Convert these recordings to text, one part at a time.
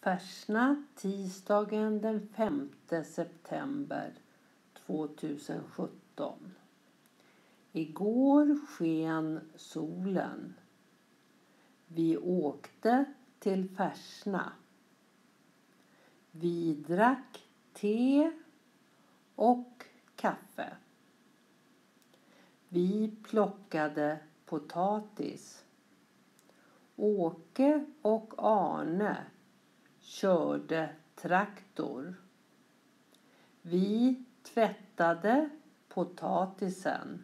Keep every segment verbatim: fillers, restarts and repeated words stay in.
Färsna tisdagen den femte september tjugohundrasjutton. Igår sken solen. Vi åkte till Färsna. Vi drack te och kaffe. Vi plockade potatis. Åke och Arne körde traktor. Vi tvättade potatisen.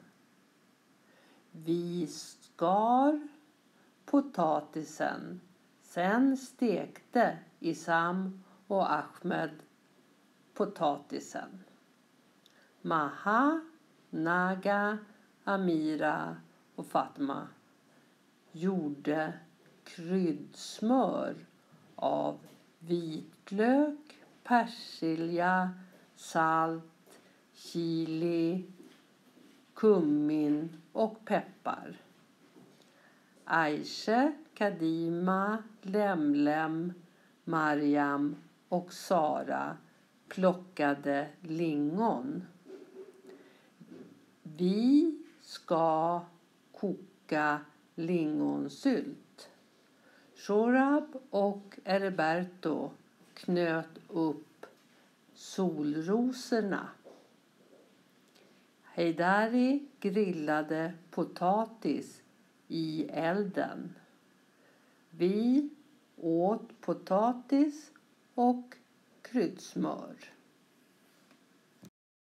Vi skar potatisen. Sen stekte Isam och Ahmed potatisen. Maha, Naga, Amira och Fatma gjorde kryddsmör av vitlök, persilja, salt, chili, kummin och peppar. Aisha, Kadima, Lemlem, Mariam och Sara plockade lingon. Vi ska koka lingonsylt. Shorab och Herberto knöt upp solrosorna. Heidari grillade potatis i elden. Vi åt potatis och kryddsmör.